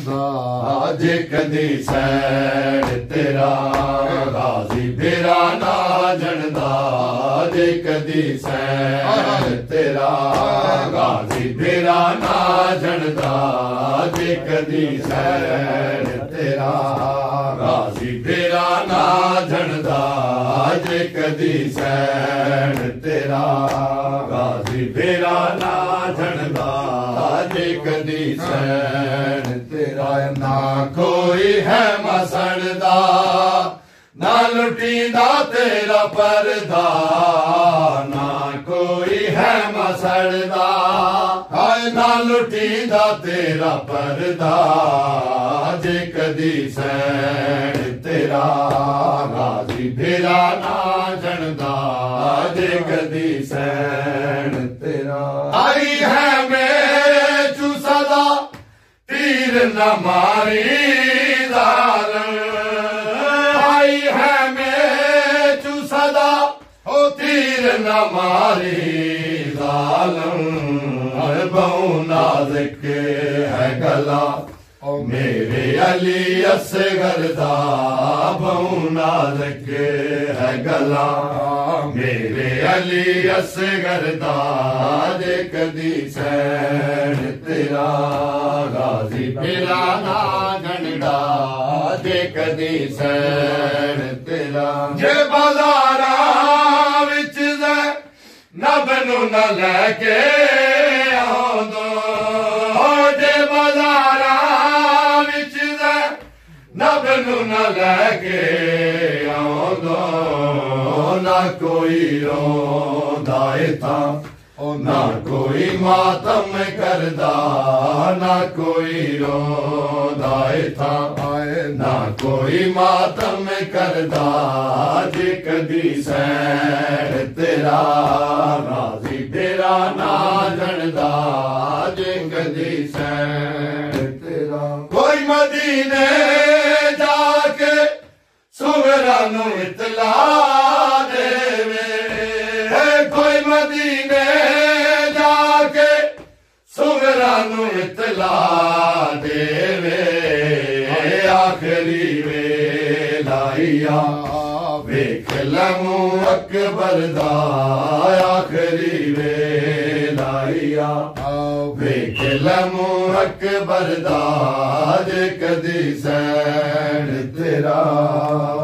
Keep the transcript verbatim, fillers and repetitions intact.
झड़दा जे कदी सैन तेरा गाजी फेरा ना झड़दा जे कदी सैन तेरा गाजी फेरा ना झड़दा जे कदी सैन तेरा गाजी फेरा ना झड़दा जे कदी सैन तेरा गाजी फेरा ना झड़दा जे कदी सैन तेरा ना कोई है मसड़दा ना लुटींदा तेरा परदा ना कोई है मसड़दा हाय ना लुटींदा तेरा परदा जे कदी सैन तेरा गाजी फेरा ना झड़दा जे कदी सैन तेरा आई है मैं चू सदा तीर न मारी जालम आई है मैं चू सदा हो तीर न मारी जालम बहु नाज़िक है गला मेरे अली असगर दा बहु नाज़िक है गला मेरे अली असगर दा जे कदी सैन तेरा गाजी फेरा ना झड़दा जे कदी सैन तेरा जे बाजारा विच नब नू न लैके आंदो जे बाजारा विच नब नू न लैके आंदो ना कोई रोंदा इत्थां ना कोई मातम करदा ना कोई रोंदा इत्थां ना कोई मातम करदा जे कदी सैन तेरा गाजी फेरा ना झड़दा जे कदी सैन तेरा कोई मदीने जाके सुगरा नू इतला देवे कोई मदीने जाके सुगरा नू इतला देवे आखिरी वेलाइया वेख लमू अकबर दा आखिरी वेलाइया वेख लमू अकबर दा जे कदी सैन तेरा